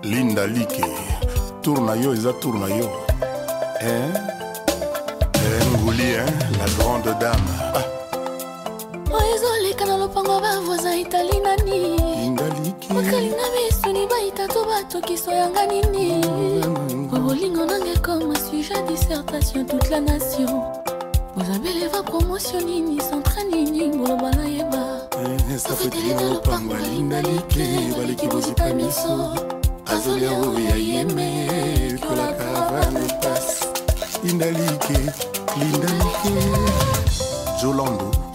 Linda Like, tour na yo eza tour na yo. Ngouli, la grande dame. Ezoleka na lopango bavoisin itali nani. Linda Like bakali na biso ni baita to batokiso yanga nini. Bolingo nange comme sujet dissertation toute la nation. Vous avez les va promotion nini sans train nini boloba na yeba. Ça fait télé na lopango Linda Like baleki bozita miso. Azolia oya yeme que la caravane passe. Linda Like, Linda Like. Jolando